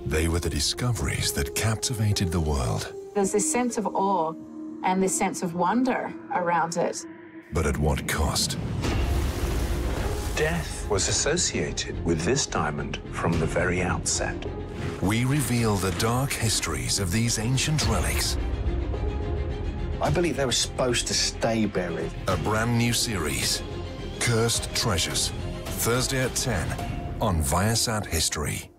They were the discoveries that captivated the world. There's this sense of awe and this sense of wonder around it. But at what cost? Death was associated with this diamond from the very outset. We reveal the dark histories of these ancient relics. I believe they were supposed to stay buried. A brand new series, Cursed Treasures, Thursday at 10 on Viasat History.